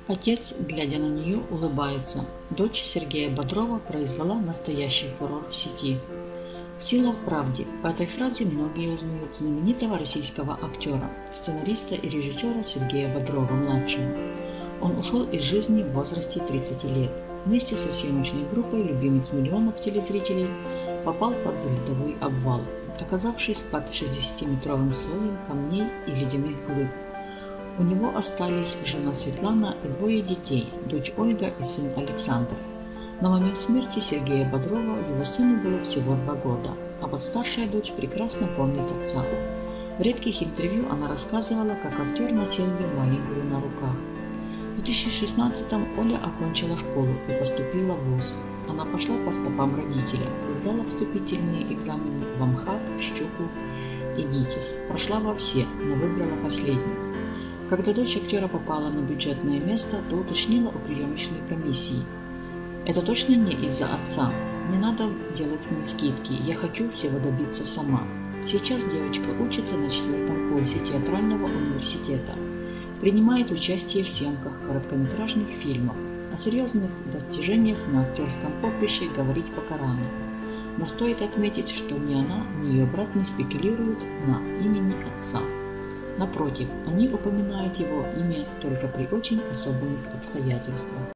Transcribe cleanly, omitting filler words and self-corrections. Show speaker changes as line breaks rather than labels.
Отец, глядя на нее, улыбается. Дочь Сергея Бодрова произвела настоящий фурор в сети. Сила в правде. По этой фразе многие узнают знаменитого российского актера, сценариста и режиссера Сергея Бодрова-младшего. Он ушел из жизни в возрасте 30 лет. Вместе со съемочной группой любимец миллионов телезрителей попал под ледовый обвал, оказавшись под 60-метровым слоем камней и ледяных глыб. У него остались жена Светлана и двое детей, дочь Ольга и сын Александр. На момент смерти Сергея Бодрова его сыну было всего 2 года, а вот старшая дочь прекрасно помнит отца. В редких интервью она рассказывала, как актер носил ее маленькую на руках. В 2016-м Оля окончила школу и поступила в вуз. Она пошла по стопам родителя и сдала вступительные экзамены в МХАТ, ЩУКу и ГИТИС. Прошла во все, но выбрала последний. Когда дочь актера попала на бюджетное место, то уточнила у приемочной комиссии: «Это точно не из-за отца? Не надо делать мне скидки, я хочу всего добиться сама». Сейчас девочка учится на 4-м курсе театрального университета, принимает участие в съемках короткометражных фильмов. О серьезных достижениях на актерском поприще говорить пока рано. Но стоит отметить, что ни она, ни ее брат не спекулируют на имени отца. Напротив, они упоминают его имя только при очень особых обстоятельствах.